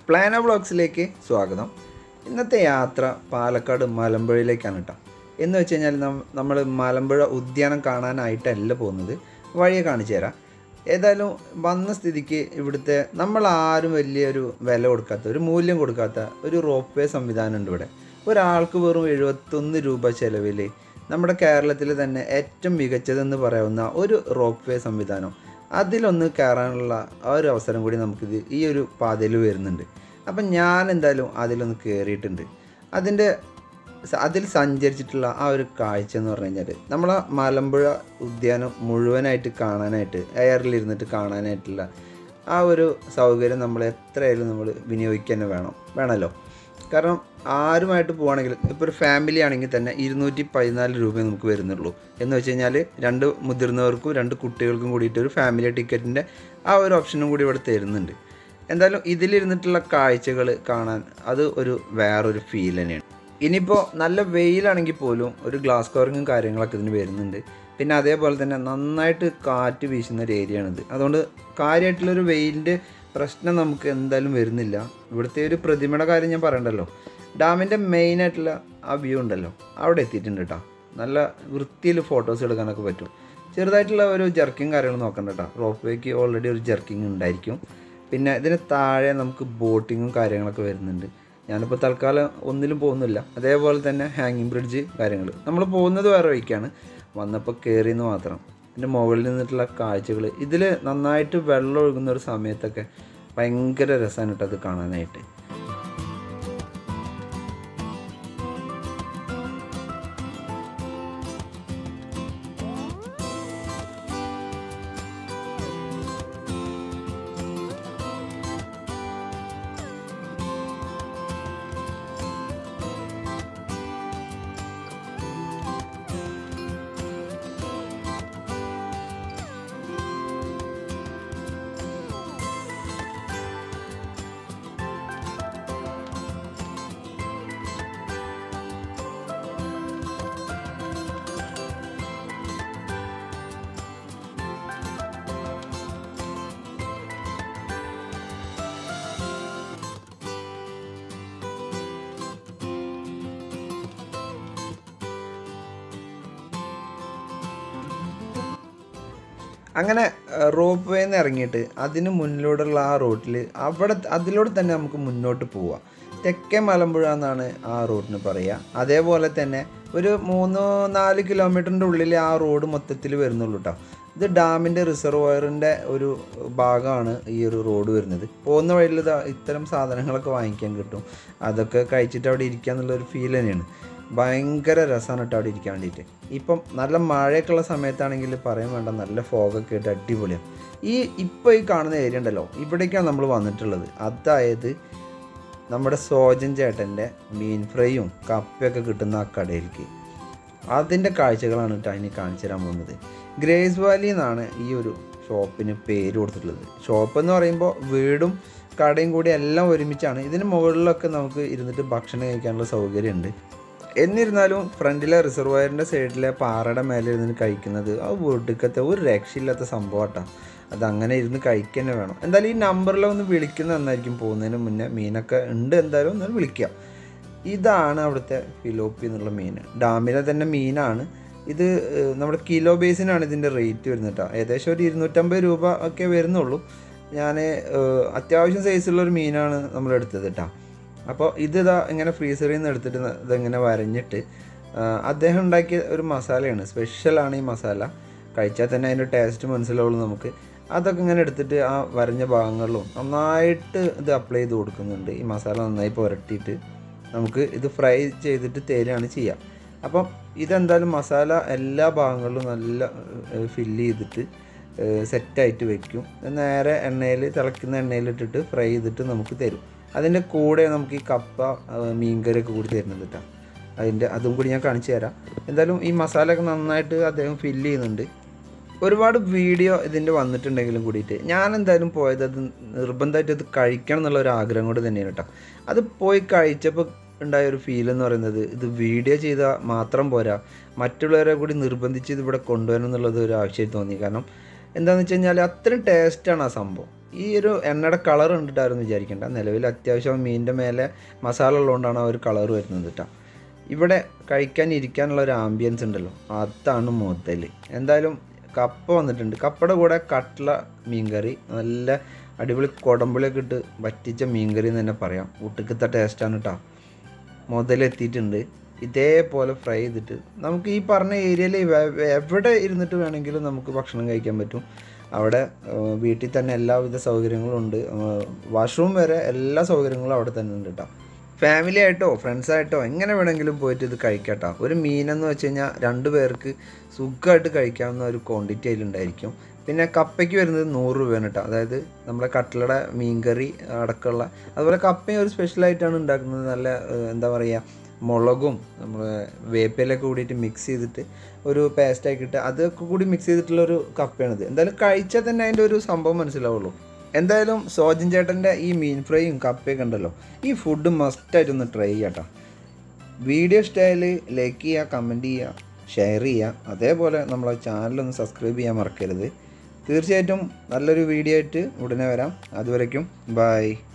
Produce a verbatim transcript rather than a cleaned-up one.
പ്ലാനോ വ്ളോഗ്സിലേക്ക് സ്വാഗതം. ഇന്നത്തെ യാത്ര പാലക്കാട് മലമ്പുഴയിലേക്കാണ് കേട്ടോ. എന്ന് വെച്ച് കഴിഞ്ഞാൽ നമ്മൾ മലമ്പുഴ ഉദ്യാനം കാണാനായിട്ടല്ല പോകുന്നത്, വഴിയെ കാണിച്ചു തരാം. ഏതായാലും വന്ന സ്ഥിതിക്ക് ഇവിടുത്തെ നമ്മളാരും വലിയൊരു വില കൊടുക്കാത്ത, ഒരു മൂല്യം കൊടുക്കാത്ത ഒരു റോപ്പ് വേ സംവിധാനം ഉണ്ട് ഇവിടെ. ഒരാൾക്ക് വെറും എഴുപത്തൊന്ന് രൂപ ചിലവിൽ നമ്മുടെ കേരളത്തിൽ തന്നെ ഏറ്റവും മികച്ചതെന്ന് പറയാവുന്ന ഒരു റോപ്പ് വേ സംവിധാനം, അതിലൊന്ന് കയറാനുള്ള ആ ഒരു അവസരം കൂടി നമുക്കിത് ഈ ഒരു പാതയിൽ വരുന്നുണ്ട്. അപ്പം ഞാൻ എന്തായാലും അതിലൊന്ന് കയറിയിട്ടുണ്ട്. അതിൻ്റെ അതിൽ സഞ്ചരിച്ചിട്ടുള്ള ആ ഒരു കാഴ്ച എന്ന് പറഞ്ഞു കഴിഞ്ഞാൽ നമ്മളെ മലമ്പുഴ ഉദ്യാനം മുഴുവനായിട്ട് കാണാനായിട്ട്, എയറിലിരുന്നിട്ട് കാണാനായിട്ടുള്ള ആ ഒരു സൗകര്യം നമ്മൾ എത്രയായാലും നമ്മൾ വിനിയോഗിക്കുക തന്നെ വേണം വേണമല്ലോ. കാരണം ആരുമായിട്ട് പോവുകയാണെങ്കിൽ, ഇപ്പോൾ ഒരു ഫാമിലി ആണെങ്കിൽ തന്നെ ഇരുന്നൂറ്റി പതിനാല് രൂപയെ നമുക്ക് വരുന്നുള്ളൂ. എന്ന് വെച്ച് കഴിഞ്ഞാൽ രണ്ട് മുതിർന്നവർക്കും രണ്ട് കുട്ടികൾക്കും കൂടിയിട്ട് ഒരു ഫാമിലി ടിക്കറ്റിൻ്റെ ആ ഒരു ഓപ്ഷനും കൂടി ഇവിടെ തരുന്നുണ്ട്. എന്തായാലും ഇതിലിരുന്നിട്ടുള്ള കാഴ്ചകൾ കാണാൻ അത് ഒരു വേറൊരു ഫീൽ തന്നെയാണ്. ഇനിയിപ്പോൾ നല്ല വെയിലാണെങ്കിൽ പോലും ഒരു ഗ്ലാസ് കവറിങ്ങും കാര്യങ്ങളൊക്കെ ഇതിന് വരുന്നുണ്ട്. പിന്നെ അതേപോലെ തന്നെ നന്നായിട്ട് കാറ്റ് വീശുന്ന ഒരു ഏരിയയാണിത്. അതുകൊണ്ട് കാര്യമായിട്ടുള്ളൊരു വെയിലിൻ്റെ പ്രശ്നം നമുക്ക് എന്തായാലും വരുന്നില്ല. ഇവിടുത്തെ ഒരു പ്രതിമയുടെ കാര്യം ഞാൻ പറയണ്ടല്ലോ. ഡാമിൻ്റെ മെയിനായിട്ടുള്ള ആ വ്യൂ ഉണ്ടല്ലോ, അവിടെ എത്തിയിട്ടുണ്ട് കേട്ടോ. നല്ല വൃത്തിയിൽ ഫോട്ടോസ് എടുക്കാനൊക്കെ പറ്റും. ചെറുതായിട്ടുള്ള ഒരു ജർക്കിങ് കാര്യങ്ങൾ നോക്കണ്ട കേട്ടോ. റോപ്പ് വേക്ക് ഓൾറെഡി ഒരു ജർക്കിങ് ഉണ്ടായിരിക്കും. പിന്നെ ഇതിന് താഴെ നമുക്ക് ബോട്ടിങ്ങും കാര്യങ്ങളൊക്കെ വരുന്നുണ്ട്. ഞാനിപ്പോൾ തൽക്കാലം ഒന്നിലും പോകുന്നില്ല. അതേപോലെ തന്നെ ഹാങ്ങിങ് ബ്രിഡ്ജ് കാര്യങ്ങൾ, നമ്മൾ പോകുന്നത് വേറെ വഴിക്കാണ്, വന്നപ്പോൾ കയറിയെന്ന് മാത്രം. ഇതിൻ്റെ മുകളിൽ നിന്നിട്ടുള്ള കാഴ്ചകൾ, ഇതിൽ നന്നായിട്ട് വെള്ളം ഒഴുകുന്ന ഒരു സമയത്തൊക്കെ ഭയങ്കര രസമാണ് കേട്ടോ അത് കാണാനായിട്ട്. അങ്ങനെ റോപ്പ് വേന്ന് ഇറങ്ങിയിട്ട് അതിന് മുന്നിലൂടെയുള്ള ആ റൂട്ടിൽ അവിടെ അതിലൂടെ തന്നെ നമുക്ക് മുന്നോട്ട് പോവാം. തെക്കേ മലമ്പുഴ എന്നാണ് ആ റൂട്ടിന് പറയുക. അതേപോലെ തന്നെ ഒരു മൂന്ന് നാല് കിലോമീറ്ററിൻ്റെ ഉള്ളിൽ ആ റോഡ് മൊത്തത്തിൽ വരുന്നുള്ളൂ കേട്ടോ. ഇത് ഡാമിൻ്റെ റിസർവോയറിൻ്റെ ഒരു ഭാഗമാണ് ഈ ഒരു റോഡ് വരുന്നത്. പോകുന്ന വഴിയിൽ ഇത്തരം സാധനങ്ങളൊക്കെ വാങ്ങിക്കാൻ കിട്ടും. അതൊക്കെ കഴിച്ചിട്ട് അവിടെ ഇരിക്കുക എന്നുള്ളൊരു ഫീൽ തന്നെയാണ്. ഭയങ്കര രസമാണ് കേട്ടോ അവിടെ ഇരിക്കാൻ വേണ്ടിയിട്ട്. ഇപ്പം നല്ല മഴയൊക്കെയുള്ള സമയത്താണെങ്കിൽ പറയാൻ വേണ്ട, നല്ല ഫോഗൊക്കെ ആയിട്ട് അടിപൊളിയാണ്. ഈ ഇപ്പോൾ ഈ കാണുന്ന ഏരിയ ഉണ്ടല്ലോ, ഇവിടേക്കാണ് നമ്മൾ വന്നിട്ടുള്ളത്. അതായത് നമ്മുടെ സോജൻ ചേട്ടൻ്റെ മീൻ ഫ്രൈയും കപ്പയൊക്കെ കിട്ടുന്ന ആ കടയിലേക്ക്, അതിൻ്റെ കാഴ്ചകളാണ് കേട്ടോ ഇനി കാണിച്ചു തരാൻ പോകുന്നത്. ഗ്രേസ് വാലി എന്നാണ് ഈ ഒരു ഷോപ്പിന് പേര് കൊടുത്തിട്ടുള്ളത്. ഷോപ്പ് എന്ന് പറയുമ്പോൾ വീടും കടയും കൂടി എല്ലാം ഒരുമിച്ചാണ്. ഇതിന് മുകളിലൊക്കെ നമുക്ക് ഇരുന്നിട്ട് ഭക്ഷണം കഴിക്കാനുള്ള സൗകര്യമുണ്ട്. എന്നിരുന്നാലും ഫ്രണ്ടിലെ റിസർവോയറിൻ്റെ സൈഡിലെ പാറയുടെ മേലെ ഇരുന്ന് കഴിക്കുന്നത് ആ വീട്ടിലത്തെ ഒരു രക്ഷയില്ലാത്ത സംഭവമാട്ടോ. അതങ്ങനെ ഇരുന്ന് കഴിക്കുക തന്നെ വേണം. എന്തായാലും ഈ നമ്പറിലൊന്ന് വിളിക്കുന്നത് നന്നായിരിക്കും. പോകുന്നതിന് മുന്നേ മീനൊക്കെ ഉണ്ട്, എന്തായാലും ഒന്ന് വിളിക്കുക. ഇതാണ് അവിടുത്തെ ഫിലോപ്പി എന്നുള്ള മീൻ, ഡാമിലെ തന്നെ മീനാണ് ഇത്. നമ്മുടെ കിലോ ബേസിനാണ് ഇതിൻ്റെ റേറ്റ് വരുന്നത് കേട്ടോ. ഏകദേശം ഒരു ഇരുന്നൂറ്റമ്പത് രൂപ ഒക്കെ വരുന്നുള്ളൂ. ഞാൻ അത്യാവശ്യം സൈസുള്ളൊരു മീനാണ് നമ്മളെടുത്തത് കേട്ടോ. അപ്പോൾ ഇത് ഇതാ ഇങ്ങനെ ഫ്രീസറിൽ നിന്ന് എടുത്തിട്ട് ഇതെങ്ങനെ വരഞ്ഞിട്ട് അദ്ദേഹം ഉണ്ടാക്കിയ ഒരു മസാലയാണ്. സ്പെഷ്യലാണ് ഈ മസാല. കഴിച്ചാൽ തന്നെ അതിൻ്റെ ടേസ്റ്റ് മനസ്സിലാവുള്ളൂ നമുക്ക്. അതൊക്കെ ഇങ്ങനെ എടുത്തിട്ട് ആ വരഞ്ഞ ഭാഗങ്ങളിലും നന്നായിട്ട് ഇത് അപ്ലൈ ചെയ്ത് കൊടുക്കുന്നുണ്ട്. ഈ മസാല നന്നായി പുരട്ടിയിട്ട് നമുക്ക് ഇത് ഫ്രൈ ചെയ്തിട്ട് തരികയാണ് ചെയ്യുക. അപ്പം ഇതെന്തായാലും മസാല എല്ലാ ഭാഗങ്ങളിലും നല്ല ഫില്ല് ചെയ്തിട്ട് സെറ്റായിട്ട് വെക്കും. നേരെ എണ്ണയിൽ, തിളയ്ക്കുന്ന എണ്ണയിലിട്ടിട്ട് ഫ്രൈ ചെയ്തിട്ട് നമുക്ക് തരും. അതിൻ്റെ കൂടെ നമുക്ക് ഈ കപ്പ മീൻകറിയൊക്കെ കൂടി തരുന്നത് കേട്ടോ. അതിൻ്റെ അതും കൂടി ഞാൻ കാണിച്ചു തരാം. എന്തായാലും ഈ മസാലയൊക്കെ നന്നായിട്ട് അദ്ദേഹം ഫില്ല് ചെയ്യുന്നുണ്ട്. ഒരുപാട് വീഡിയോ ഇതിൻ്റെ വന്നിട്ടുണ്ടെങ്കിലും കൂടിയിട്ട് ഞാൻ എന്തായാലും പോയത് അത് നിർബന്ധമായിട്ട് ഇത് കഴിക്കണം എന്നുള്ളൊരു ആഗ്രഹം കൊണ്ട് തന്നെയാണ് കേട്ടോ. അത് പോയി കഴിച്ചപ്പോൾ ഉണ്ടായൊരു ഫീൽ എന്ന് പറയുന്നത്, ഇത് വീഡിയോ ചെയ്താൽ മാത്രം പോരാ, മറ്റുള്ളവരെ കൂടി നിർബന്ധിച്ച് ഇത് ഇവിടെ കൊണ്ടുവരണം എന്നുള്ളത് ഒരു ആവശ്യമായി തോന്നി. കാരണം എന്താണെന്ന് വെച്ച് കഴിഞ്ഞാൽ അത്രയും ടേസ്റ്റാണ് ആ സംഭവം. ഈ ഒരു എണ്ണയുടെ കളർ കണ്ടിട്ടായിരുന്നു വിചാരിക്കേണ്ട. നിലവിൽ അത്യാവശ്യം മീനിൻ്റെ മേലെ മസാല ഉള്ളതുകൊണ്ടാണ് ആ ഒരു കളർ വരുന്നത് കേട്ടോ. ഇവിടെ കഴിക്കാൻ ഇരിക്കാനുള്ള ഒരു ആംബിയൻസ് ഉണ്ടല്ലോ, അതാണ് മുതൽ. എന്തായാലും കപ്പ വന്നിട്ടുണ്ട്. കപ്പയുടെ കൂടെ കട്ട്ല മീൻകറി, നല്ല അടിപൊളി കുടമ്പുളിയൊക്കെ ഇട്ട് വറ്റിച്ച മീൻകറി എന്ന് തന്നെ പറയാം. ഊട്ടുക്കത്തെ ടേസ്റ്റാണ് കേട്ടോ. മുതലെത്തിയിട്ടുണ്ട്. ഇതേപോലെ ഫ്രൈ ചെയ്തിട്ട് നമുക്ക് ഈ പറഞ്ഞ ഏരിയയിൽ എവിടെ ഇരുന്നിട്ട് വേണമെങ്കിലും നമുക്ക് ഭക്ഷണം കഴിക്കാൻ പറ്റും. അവിടെ വീട്ടിൽ തന്നെ എല്ലാവിധ സൗകര്യങ്ങളും ഉണ്ട്. വാഷ്റൂം വരെ എല്ലാ സൗകര്യങ്ങളും അവിടെ തന്നെ ഉണ്ട് കേട്ടോ. ഫാമിലി ആയിട്ടോ ഫ്രണ്ട്സായിട്ടോ എങ്ങനെ വേണമെങ്കിലും പോയിട്ട് ഇത് കഴിക്കാട്ടോ. ഒരു മീനെന്ന് വെച്ച് കഴിഞ്ഞാൽ രണ്ട് പേർക്ക് സുഖമായിട്ട് കഴിക്കാവുന്ന ഒരു ക്വാണ്ടിറ്റി അതിലുണ്ടായിരിക്കും. പിന്നെ കപ്പയ്ക്ക് വരുന്നത് നൂറ് രൂപയാണ് കേട്ടോ. അതായത് നമ്മുടെ കട്ട്ലയുടെ മീൻകറി അടക്കമുള്ള, അതുപോലെ കപ്പയും ഒരു സ്പെഷ്യലായിട്ടാണ് ഉണ്ടാക്കുന്നത്. നല്ല എന്താ പറയുക, മുളകും നമ്മൾ വേപ്പിലൊക്കെ കൂടിയിട്ട് മിക്സ് ചെയ്തിട്ട് ഒരു പേസ്റ്റാക്കിയിട്ട് അതൊക്കെ കൂടി മിക്സ് ചെയ്തിട്ടുള്ളൊരു കപ്പയാണിത്. എന്തായാലും കഴിച്ചാൽ തന്നെ അതിൻ്റെ ഒരു സംഭവം മനസ്സിലാവുള്ളൂ. എന്തായാലും സോജൻ ചേട്ടൻ്റെ ഈ മീൻ ഫ്രൈയും കപ്പയൊക്കെ ഉണ്ടല്ലോ, ഈ ഫുഡ് മസ്റ്റായിട്ടൊന്ന് ട്രൈ ചെയ്യാം കേട്ടോ. വീഡിയോ ഇഷ്ടമായാൽ ലൈക്ക് ചെയ്യുക, കമൻറ്റ് ചെയ്യുക, ഷെയർ ചെയ്യുക. അതേപോലെ നമ്മളെ ചാനലൊന്ന് സബ്സ്ക്രൈബ് ചെയ്യാൻ മറക്കരുത്. തീർച്ചയായിട്ടും നല്ലൊരു വീഡിയോ ആയിട്ട് ഉടനെ വരാം. അതുവരയ്ക്കും ബൈ.